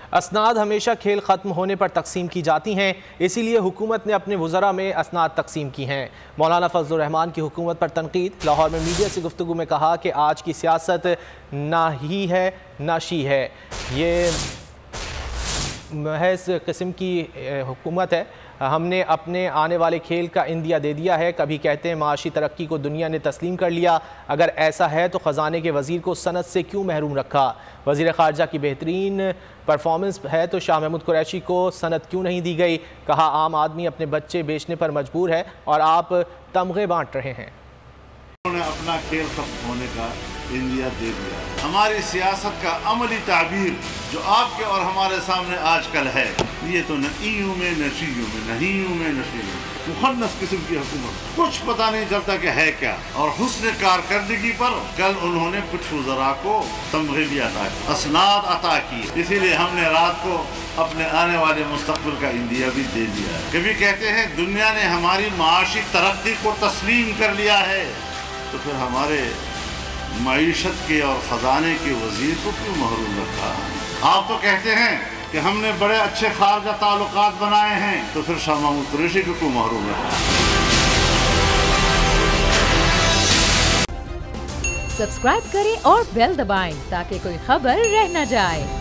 اسناد ہمیشہ کھیل ختم ہونے پر تقسیم کی جاتی ہیں، اسی لیے حکومت نے اپنے وزراء میں اسناد تقسیم کی ہیں۔ مولانا فضل الرحمان کی حکومت پر تنقید۔ لاہور میں میڈیا سے گفتگو میں کہا کہ آج کی سیاست نہ ہی ہے نہ شی ہے، یہ محض قسم کی حکومت ہے۔ ہم نے اپنے آنے والے کھیل کا عندیہ دے دیا ہے۔ کبھی کہتے ہیں معاشی ترقی کو دنیا نے تسلیم کر لیا، اگر ایسا ہے تو خزانے کے وزیر کو صنعت سے کیوں محروم رکھا؟ وزیر خارجہ کی بہترین پرفارمنس ہے تو شاہ محمود قریشی کو صنعت کیوں نہیں دی گئی؟ کہا عام آدمی اپنے بچے بیچنے پر مجبور ہے اور آپ تمغے بانٹ رہے ہیں۔ انہوں نے اپنا کھیل ختم ہونے کا عندیہ دے دیا۔ ہماری سیاست کا عملی تعبیر جو آپ کے اور ہمارے سامنے آج کل ہے، یہ تو نہ ایوں میں نہ شیوں میں، نہ ہیوں میں نہ شیوں میں، مخنث قسم کی حکومت، کچھ پتہ نہیں چلتا کہ ہے کیا۔ اور حسن کارکردگی پر کل انہوں نے کچھ وزراء کو تمغے بھی عطا کیے، اسناد عطا کیے، اسی لیے ہم نے رات کو اپنے آنے والے مستقبل کا عندیہ بھی دے دیا ہے۔ کبھی کہتے ہیں دنیا نے ہماری معاشی ترقی کو تسلیم کر لیا ہے، تو پھر ہمارے معیشت کے اور خزانے کے وزیر کو کیوں محروم رکھا؟ آپ تو کہتے ہیں کہ ہم نے بڑے اچھے خارجہ تعلقات بنائے ہیں، تو پھر شاہ محمود قریشی کو کیوں محروم رکھا؟ سبسکرائب کریں اور بیل دبائیں تاکہ کوئی خبر رہ نہ جائے۔